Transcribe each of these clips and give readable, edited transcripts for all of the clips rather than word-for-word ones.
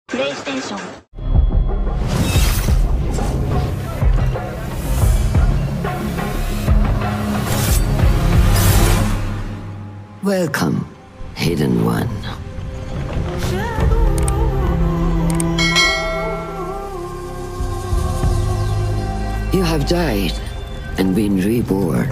プレイステーション Welcome, Hidden One. You have died and been reborn.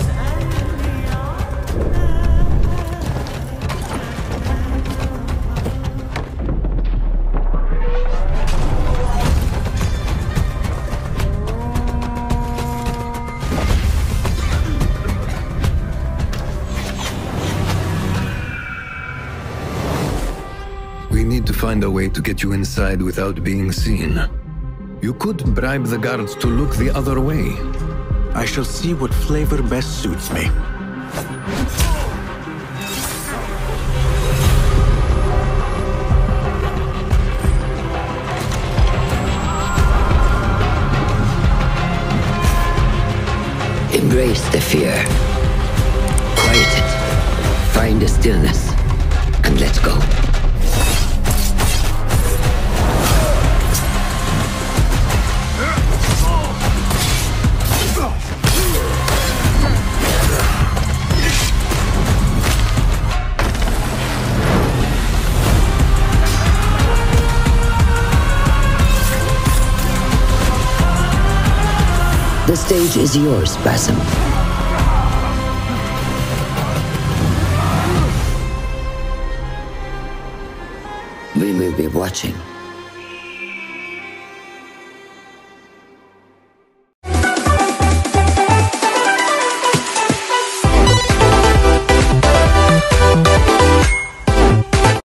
We need to find a way to get you inside without being seen. You could bribe the guards to look the other way. I shall see what flavor best suits me. Embrace the fear. Quiet it. Find the stillness. And let's go. The stage is yours, Spasm. We will be watching.